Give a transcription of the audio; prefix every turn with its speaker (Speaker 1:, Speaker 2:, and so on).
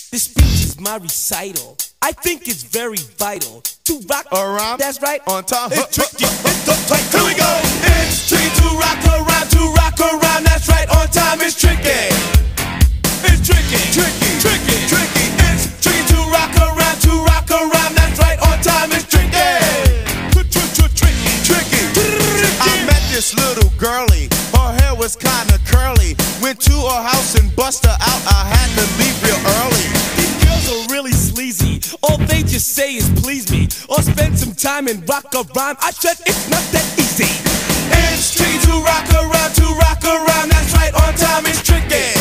Speaker 1: This speech is my recital. I think it's very vital to rock
Speaker 2: around.
Speaker 1: That's right.
Speaker 2: On time.
Speaker 1: It's tricky. It's uptight.
Speaker 2: Here we go. It's tricky to rock around. To rock around. That's right. On time. It's tricky. It's tricky. Tricky. Tricky. Tricky. It's tricky to rock around. To rock around. That's right. On time. It's tricky. Tricky. Tricky. I met this little girlie. Her hair was kinda curly. Went to her house and bust her out. I had to leave real early.
Speaker 1: These girls are really sleazy. All they just say is please me, or spend some time and rock a rhyme. I said it's not that easy.
Speaker 2: It's tricky to rock around. To rock around. That's right. On time. It's tricky.